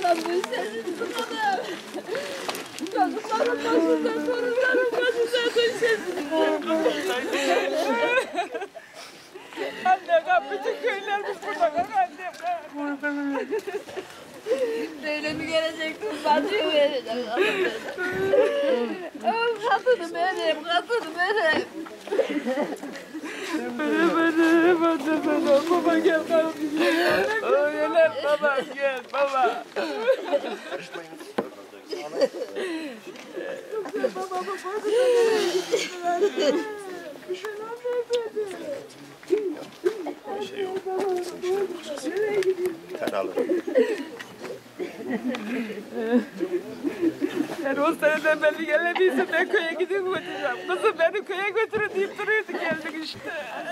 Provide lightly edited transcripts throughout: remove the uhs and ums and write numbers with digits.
Allah'ım seni sıkalım. Çocukların başında, torunların başında düşesin. Anne kal, bütün köylerimiz burada kal annem kal. Böyle mi gelecektin? Bacıyı vereceğim. Kadını vereyim, kadını vereyim. Bana, baba gel baba. Öyle baba gel baba. Yani o seneden belli gelemiyse ben köye gidip götüreceğim. Kızım beni köye götürün deyip duruyordu, geldik işte.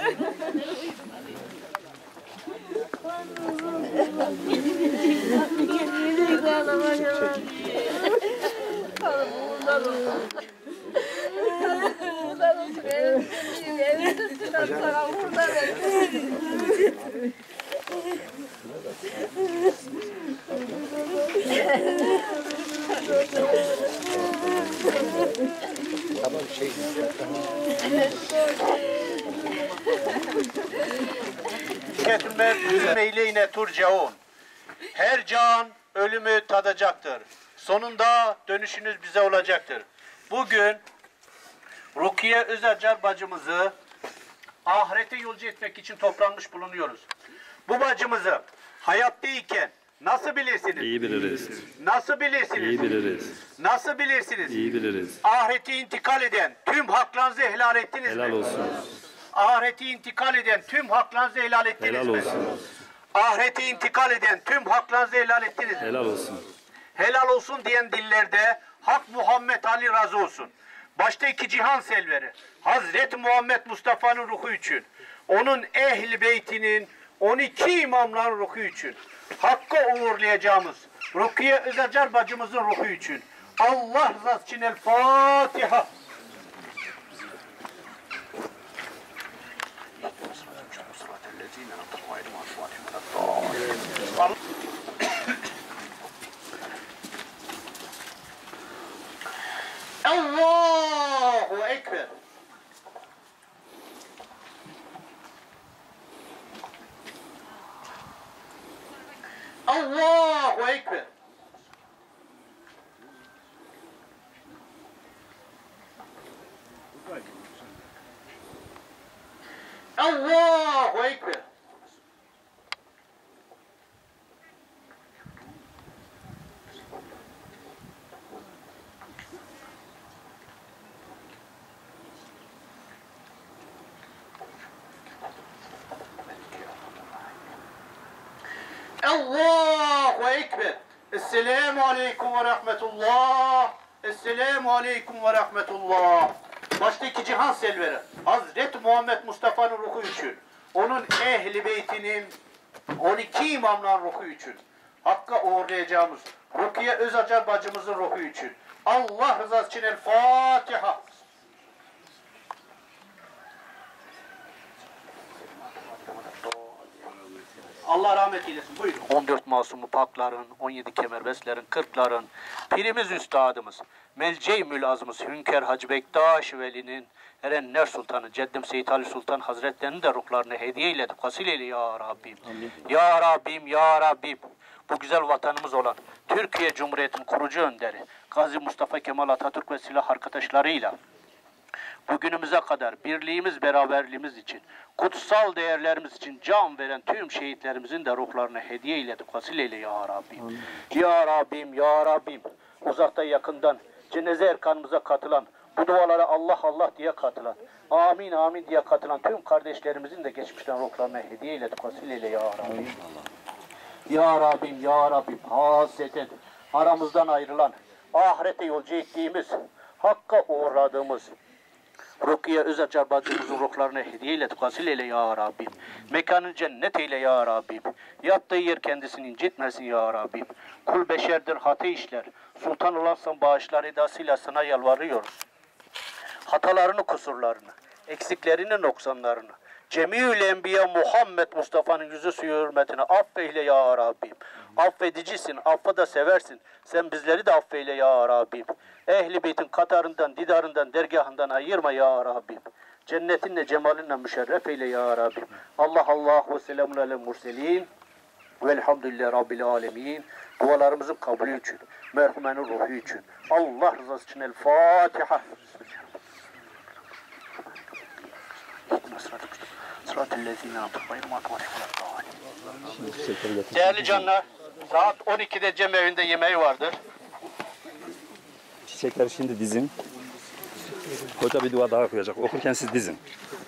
Tamam şey. Meyleyne turcaun. Her can ölümü tadacaktır. Sonunda dönüşünüz bize olacaktır. Bugün Rukiye Özacar bacımızı ahirete yolcu etmek için toplanmış bulunuyoruz. Bu bacımızı hayattayken nasıl bilirsiniz? İyi biliriz. Nasıl bilirsiniz? İyi biliriz. Nasıl bilirsiniz? İyi biliriz. Ahirete intikal eden tüm haklarınızı helal ettiniz Helal mi? olsun. Ahirete intikal eden tüm haklarınızı helal ettiniz Helal mi? olsun. Ahirete intikal eden tüm haklarınızı helal ettiniz mi? Helal olsun. Helal olsun diyen dillerde Hak Muhammed Ali razı olsun. Başta iki cihan selveri Hazreti Muhammed Mustafa'nın ruhu için, onun ehli beytinin 12 imamların ruhu için, Hakk'a uğurlayacağımız Rukiye Özacar bacımızın ruhu için, Allah rızası için El Fatiha. Allahu Ekber. Allahu Ekber. Allahu Ekber. Allahu Ekber. Esselamu Aleyküm ve Rahmetullah. Esselamu Aleyküm ve Rahmetullah. Başta iki cihan selveri Hazreti Muhammed Mustafa'nın ruhu için, onun ehli beytinin 12 imamların ruhu için, Hakk'a uğurlayacağımız Rukiye Özacar bacımızın ruhu için, Allah rızası için El Fatiha. Allah rahmet eylesin. Buyurun. 14 masumu pakların, 17 kemerbestlerin, 40'ların, pirimiz üstadımız, Melce-i Mülazımız Hünkar Hacı Bektaş Veli'nin Erenler Sultanı, Ceddim Seyyid Ali Sultan Hazretlerinin de ruhlarını hediye eyledi. Kasil eyle ya Rabbim. Amin. Ya Rabbim, Ya Rabbim. Bu güzel vatanımız olan Türkiye Cumhuriyeti'nin kurucu önderi Gazi Mustafa Kemal Atatürk ve silah arkadaşlarıyla bugünümüze kadar birliğimiz, beraberliğimiz için, kutsal değerlerimiz için can veren tüm şehitlerimizin de ruhlarını hediye eyledi. Kasil eyle ya Rabbim. Amin. Ya Rabbim, Ya Rabbim. Uzakta yakından cenaze erkanımıza katılan, bu dualara Allah Allah diye katılan, amin amin diye katılan tüm kardeşlerimizin de geçmişten ruhlarına hediye eyledi. Kasil eyle ya Rabbim. Ya Rabbim, Ya Rabbim. Hasreten aramızdan ayrılan, ahirete yolcu ettiğimiz, Hakk'a uğurladığımız Rukiye Özacar bacımızın ruhlarına hediye eyle, tukasil eyle ya Rabbim. Mekanı cennet eyle ya Rabbim. Yattığı yer kendisini incitmesin ya Rabbim. Kul beşerdir, hata işler. Sultan olansan bağışlar edasıyla sana yalvarıyoruz. Hatalarını, kusurlarını, eksiklerini, noksanlarını, Cemî'ül Enbiya Muhammed Mustafa'nın yüzü suyu hürmetine affeyle ya Rabbim. Affedicisin, affı da seversin. Sen bizleri de affeyle ya Rabbim. Ehli beytin katarından, didarından, dergahından ayırma ya Rabbim. Cennetinle, cemalinle müşerref eyle ya Rabbim. Allah ve selamun aleyhi murselin. Velhamdülillahi Rabbil alemin. Dualarımızın kabulü için, merhumenin ruhu için. Allah rızası için El Fatiha. Değerli canlar, saat 12'de cemevinde yemeği vardır. Çiçekleri şimdi dizin. Hoca bir dua daha okuyacak. Okurken siz dizin.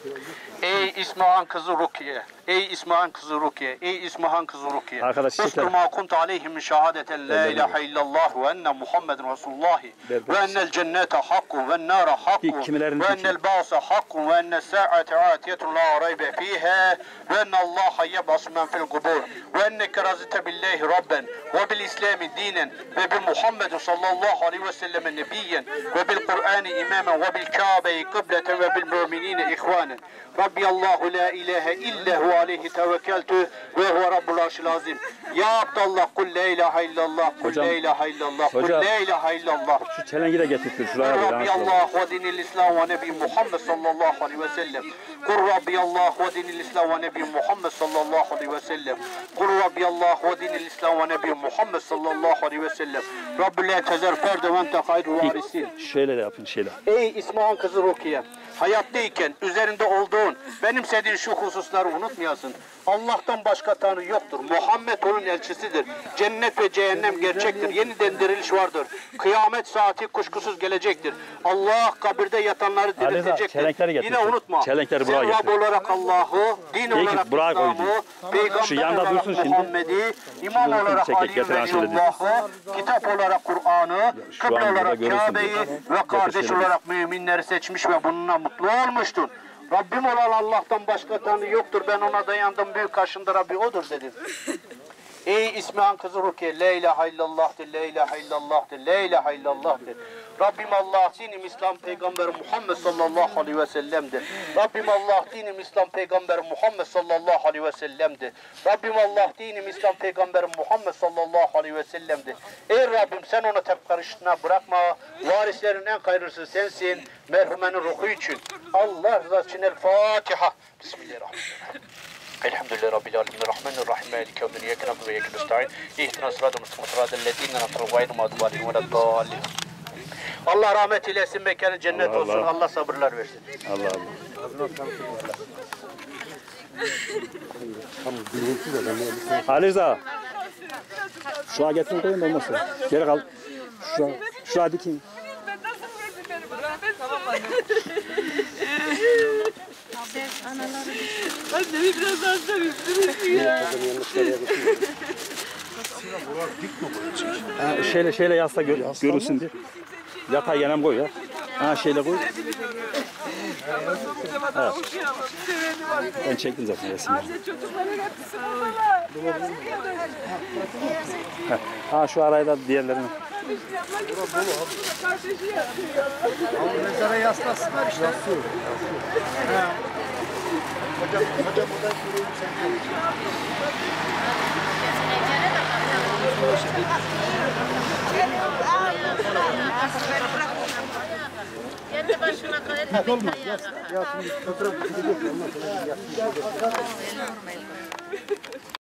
Ey İsmahan kızı Rukiye, ey İsmahan kızı Rukiye, ey İsmahan kızı Rukiye. Arkadaş çiçekler. Ustur ma kunt aleyhim şehadeten la ilahe illallah ve enne Muhammeden Resulullah ve ennel cennete hakkun ve nâre hakkun ve ennel bâse hakkun ve enne sa'ate atiyetun la raybe fiha ve enne Allaha yeb'asu men fil kubur ve enneke razite billahi rabben ve bil islami dinen ve bi Muhammedin sallallahu aleyhi ve sellem nebiyyen ve bil Kur'ani imamen ve bil Kâbe'yi kıbleten ve bil müminine ihvanen. Rabbi Allahu la ilahe illa hu aleyhi tevekkeltü ve huve rabbul arşil azim. Ya Abdallah kul la ilahe illallah, kul la ilahe illallah, kul la ilahe illallah. Şu çelengi de getirtir şuraya. Rabbi Allah ve dinil İslam ve Nebi Muhammed sallallahu aleyhi ve sellem. Kul Rabbi Allah ve dinil İslam ve Nebi Muhammed sallallahu aleyhi ve sellem. Kul Rabbi Allah ve dinil İslam ve Nebi Muhammed sallallahu aleyhi ve sellem. Rabbi la tezer ferde ve ente hayrul varisin. Şöyle de yapın şöyle. Ey İsmahan kızı Rukiye, hayattayken üzerinde olduğun, benimsediğin şu hususları unutmayasın. Allah'tan başka Tanrı yoktur. Muhammed onun elçisidir. Cennet ve cehennem gerçektir. Yeniden diriliş vardır. Kıyamet saati kuşkusuz gelecektir. Allah kabirde yatanları diriltecektir. Yine unutma. Sen Rab olarak Allah'ı, din olarak İslam'ı, Peygamber olarak Muhammed'i, imam olarak Ali'yi ve Allah'ı, kitap olarak Kur'an'ı, kıble olarak Kabe'yi ve kardeş olarak müminleri seçmiş ve bununla mutlu olmuştun. Rabbim olan Allah'tan başka Tanrı yoktur. Ben ona dayandım. Büyük karşında Rabbi odur dedim. Ey İsmahan kızı Rukiye, la ilahe illallah de, la ilahe illallah de, la ilahe illallah de. Rabbim Allah, dinim İslam Peygamberi Muhammed sallallahu aleyhi ve sellem'dir. Rabbim Allah, dinim İslam Peygamberi Muhammed sallallahu aleyhi ve sellem'dir. Rabbim Allah, dinim İslam Peygamberi Muhammed sallallahu aleyhi ve sellem'dir. Ey Rabbim sen onu tep karışına bırakma. Varislerin en hayırlısı sensin. Merhumenin ruhu için. Allah rızası için El Fatiha. Bismillahirrahmanirrahim. Elhamdülillahi Rabbil alemin. Rahmanirrahim. Maliki yevmid din. İyyâke na'budu ve iyyâke nestaîn. İhdina sıratal mustakîm. Sıratal lezîne en'amte aleyhim ghayril mağdûbi aleyhim veleddâllîn. Allah rahmet eylesin, mekanı cennet olsun. Allah sabırlar versin. Allah Allah. Ali Rıza. Şuraya getirin koyun da olmasın. Geri kal. Şuraya dikin. Ben nasıl verdim benim rahmet? Tamam anne. Annemi biraz hasta üstünüz ya. Şeyle yazsa görürsün diye. Yatay yenem koy ya. Ha şeyle koy. Evet. Ben çektim zaten resimleri. Çocukların hepsi burada. Ha şu araya da diğerlerini. Kardeşi yapıyor. Mezara yaslasınlar işte. Hocam buradan sorayım Kendi başına kalır. olmaz. Ya şimdi fotoğraf